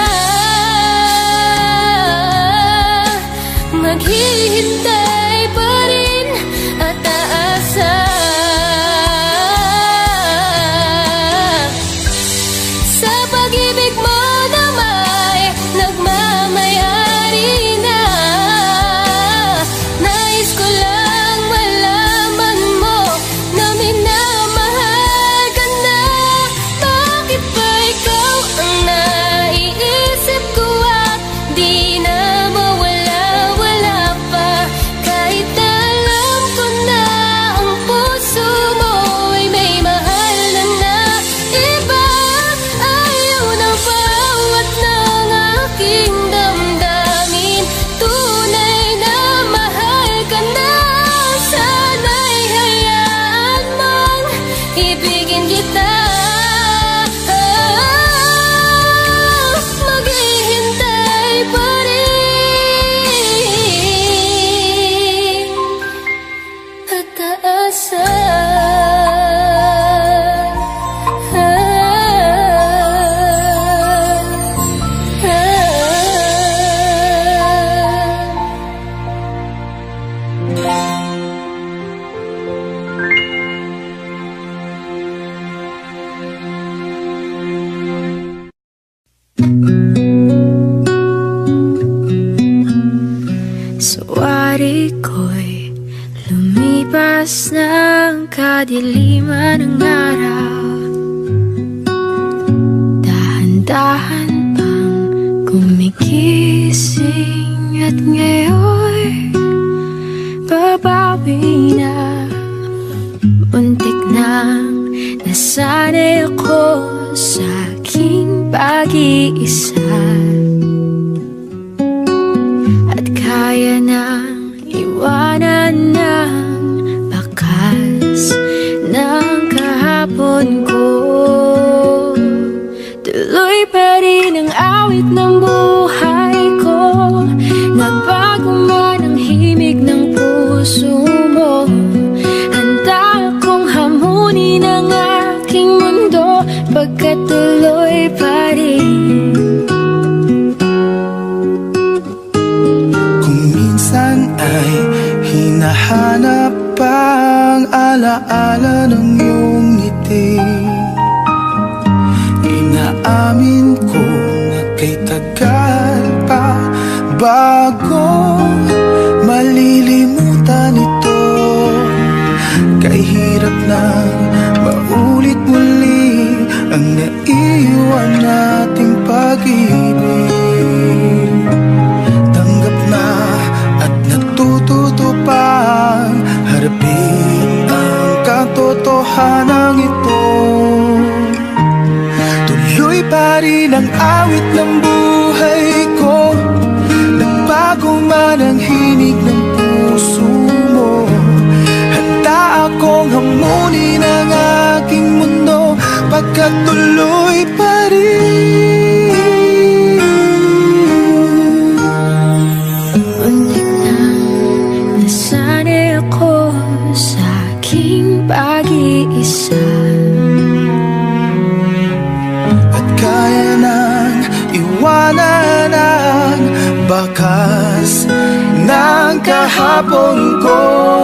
Maghihintay pa rin at aasa. Sa pag-ibig mo na may nagmamayari na. Nais ko lang malaman mo na minamahal ka na. Bakit ba ikaw ang naiisip ko at di na mawala-wala pa? Kahit na alam ko na ang puso mo ay may mahal na iba. Ayaw na bawat ng aking damdamin, tunay na mahal ka na. Sana'y hayaan mong ibigin kita. Maghihintay pa rin at aasa. Suwari ko'y lumipas ng kadiliman ng araw. Dahan-dahan pang gumigising at ngayon babawi na. Muntik nang nasanay ako sa aking pag-iisa, at kaya nang iwanan ng ng buhay ko. Nagbago man ang himig ng puso mo, handa akong hamunin ang aking mundo, pagkatuloy pa rin. Kung minsan ay hinahanap ang alaala ng iyong ngiti, inaamin ko na kay tagal pa bago malilimutan ito. Kay hirap nang maulit muli ang naiwan nating pag-ibig. Tanggap na at natututo pang harapin ang katotohanan ito. Tuloy pa rin ang awit ng buhay ko, nagbago man ang hinig ng puso mo, handa akong hamunin ang aking mundo, pagkatuloy pa rin. Ulit na nasanay ako sa aking pag-iisa, at kaya nang iwanan ang bakas ng kahapon ko.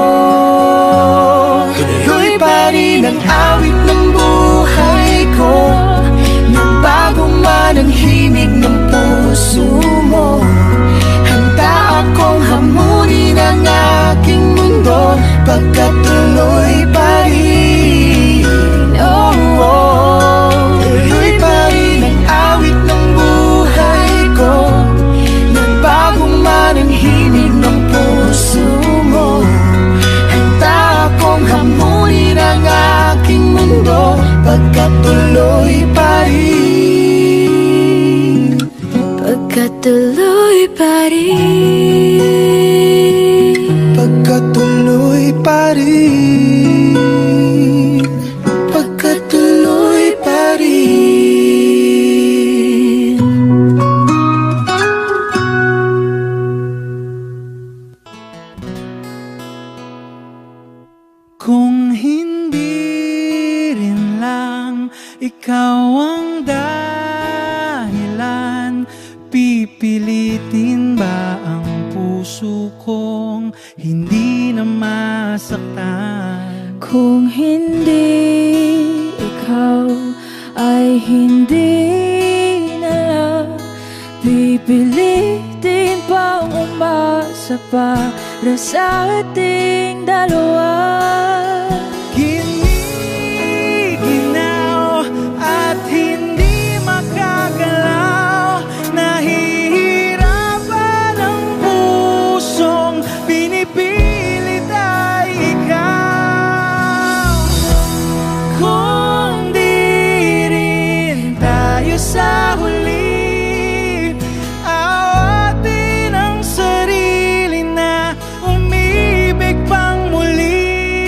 Tuloy pa rin ang awit ng buhay ko, nagbago man ang himig ng puso mo, handa akong hamunin ang aking mundo, pagkatuloy pa rin. Oh, oh. Tuloy pa rin ang awit ng buhay ko, nagbago man ang himig ng puso mo, handa akong hamunin ang aking mundo, pagkatuloy pa rin. pagkatuloy pa rin. Pagkatuloy pa rin. Pagkatuloy pa rin. Kung hindi rin lang ikaw ang dahilan, pipilitin ba ang puso kong hindi na masaktan? Kung hindi ikaw ay hindi na lang, pipilitin bang umasa para sa ating dalawa? Giniginaw at hindi makagalaw, nahihirapan ang pusong pinipilit ay ikaw. Kung di rin tayo sa huli, awatin ang sarili na umibig pang muli.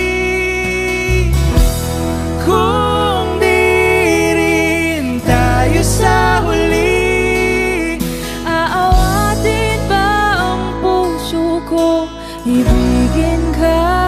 Kung di rin tayo sa huli, aawatin ba ang puso ko, ibigin ka?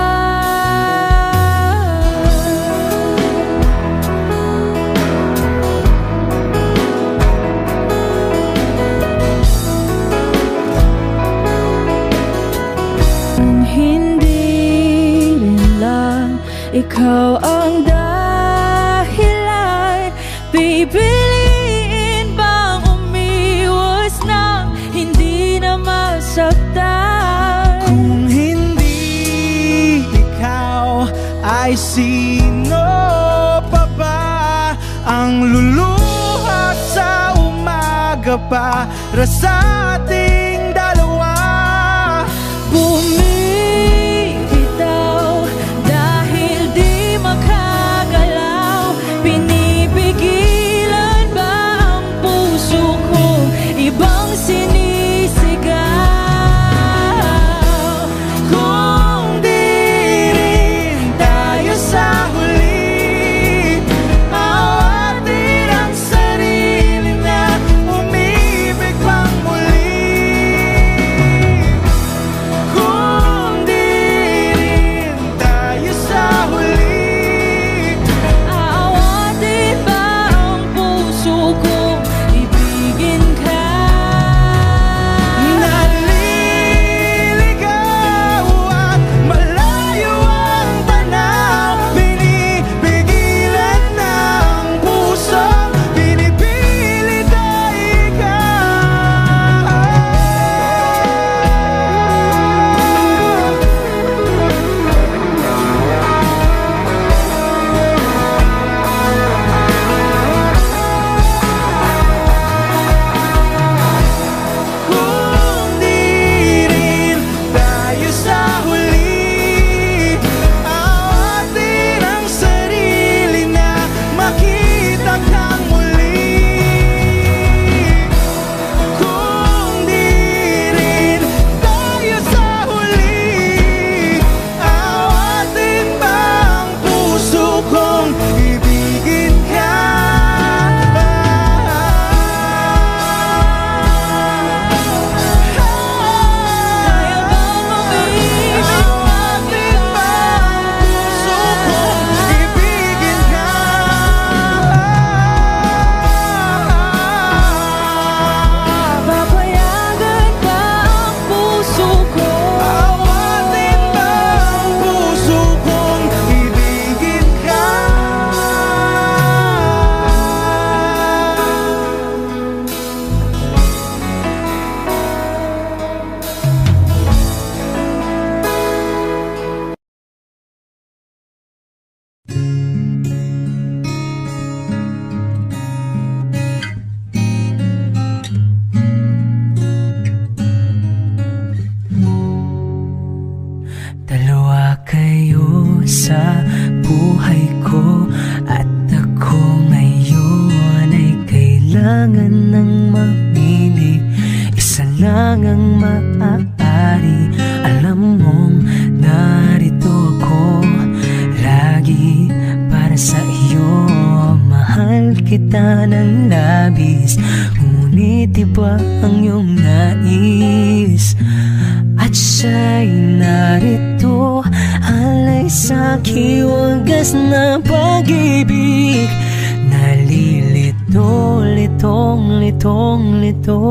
Kung hindi rin lang ikaw ang dahilan, pipiliin bang umiwas nang hindi na masaktan? kung hindi ikaw, ay sino pa ba ang luluha sa umaga para sa ating dalawa? Bumibitaw dahil di makagalaw, pinipigilan ba ang puso ko, ibang sinisigaw? Kung di rin tayo sa huli, awatin ang sarili na umibig lang ang maaari. Alam mong narito ako lagi para sa iyo. Mahal kita ng labis, ngunit iba ang iyong nais. At siya'y narito, alay sa'ki wagas na pag-ibig. Nalilito, litong, litong, lito.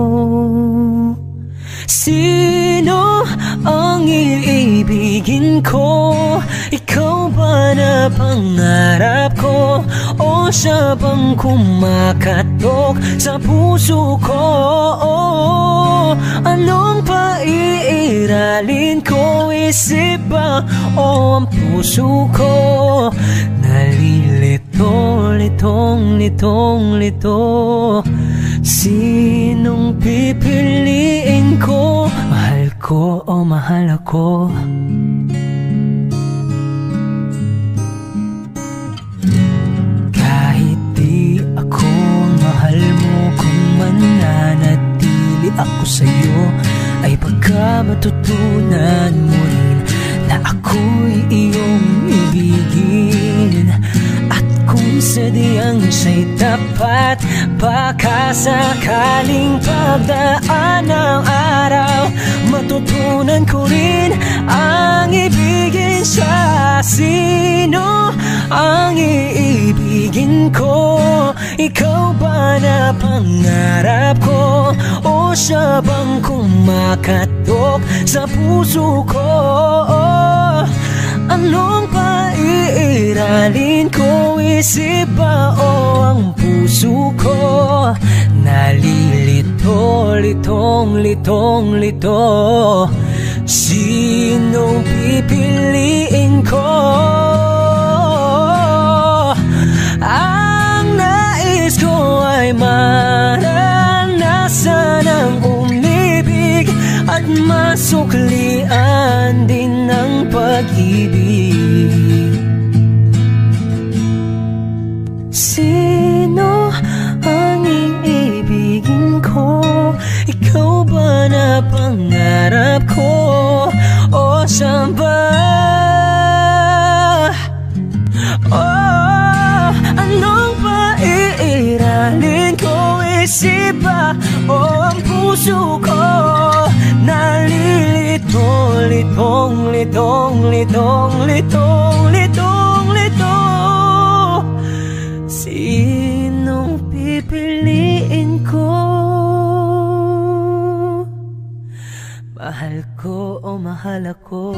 Sino ang iibigin ko? Ikaw ba na pangarap ko? O siya bang kumakatok sa puso ko? Anong paiiralin ko? Isip ba o ang puso ko? Nalilito, litong, litong, lito. Sinong pipiliin ko? Mahal ko o mahal ako? Kahit di ako mahal mo, kung mananatili ako sa'yo, ay baka matutunan mo rin na ako'y iyong ibigin. At kung sadyang siya'y tapat, baka sakaling pagdaan ng araw, matutunan ko rin ang ibigin siya. Sino ang iibigin ko? Ikaw ba na pangarap ko? O siya bang kumakatok sa puso ko? Anong paiiralin ko? Isip ba o ang puso ko? Nalilito, litong, litong, lito. Sinong pipiliin ko? Ang nais ko ay maranasan ang umibig at masuklian din ng pag-ibig. Sino ang iibigin ko? Ikaw ba na pangarap ko? O saan ba? Oh, anong paiiralin ko? Isip ba o ang puso ko? Nalilito, litong, litong, litong, litong, litong, litong. Sinong pipiliin ko? Mahal ko o mahal ako?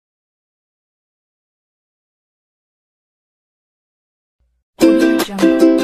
Jungle.